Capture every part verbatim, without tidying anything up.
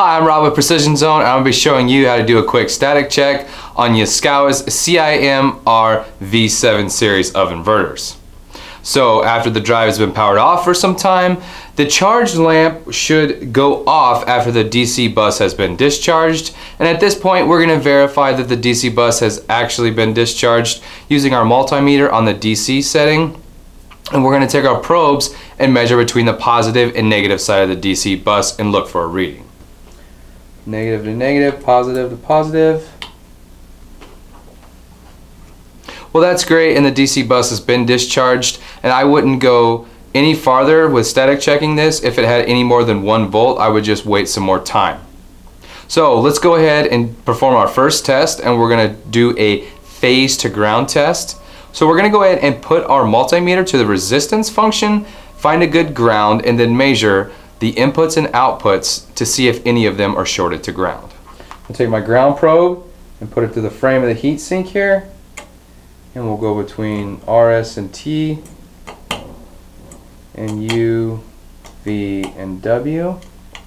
Hi, I'm Rob with Precision Zone, and I'm going to be showing you how to do a quick static check on Yaskawa's C I M R V seven series of inverters. So after the drive has been powered off for some time, the charge lamp should go off after the D C bus has been discharged. And at this point, we're going to verify that the D C bus has actually been discharged using our multimeter on the D C setting. And we're going to take our probes and measure between the positive and negative side of the D C bus and look for a reading. Negative to negative, positive to positive. Well, that's great, and the D C bus has been discharged, and I wouldn't go any farther with static checking this. If it had any more than one volt, I would just wait some more time. So let's go ahead and perform our first test, and we're going to do a phase to ground test. So we're going to go ahead and put our multimeter to the resistance function, find a good ground, and then measure the inputs and outputs to see if any of them are shorted to ground. I'll take my ground probe and put it to the frame of the heat sink here, and we'll go between R, S, and T, and U, V, and W.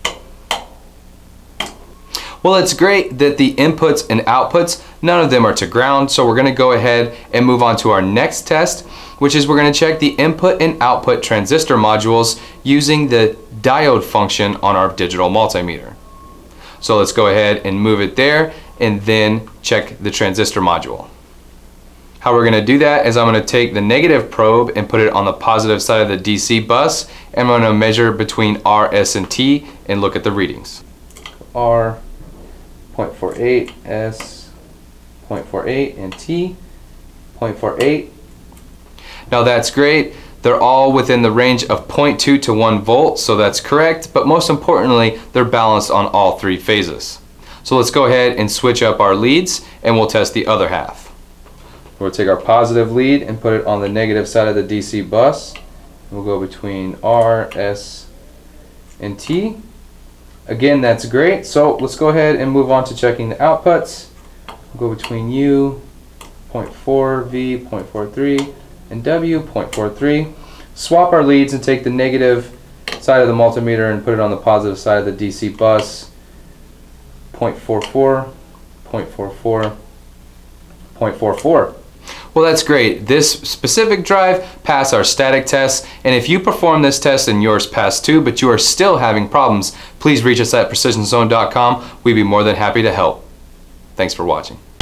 Well, it's great that the inputs and outputs, none of them are to ground, so we're going to go ahead and move on to our next test, which is we're going to check the input and output transistor modules using the diode function on our digital multimeter. So let's go ahead and move it there and then check the transistor module. How we're going to do that is I'm going to take the negative probe and put it on the positive side of the D C bus, and I'm going to measure between R, S, and T and look at the readings. R, zero point four eight, S, zero point four eight, and T, zero point four eight. Now that's great. They're all within the range of zero point two to one volt, so that's correct, but most importantly, they're balanced on all three phases. So let's go ahead and switch up our leads, and we'll test the other half. We'll take our positive lead and put it on the negative side of the D C bus. We'll go between R, S, and T. Again, that's great. So let's go ahead and move on to checking the outputs. We'll go between U, zero point four, V, zero point four three, and W, zero point four three. Swap our leads and take the negative side of the multimeter and put it on the positive side of the D C bus. zero point four four, zero point four four, zero point four four. Well, that's great. This specific drive passed our static test, and if you perform this test and yours passed too, but you are still having problems, please reach us at precision zone dot com. We'd be more than happy to help. Thanks for watching.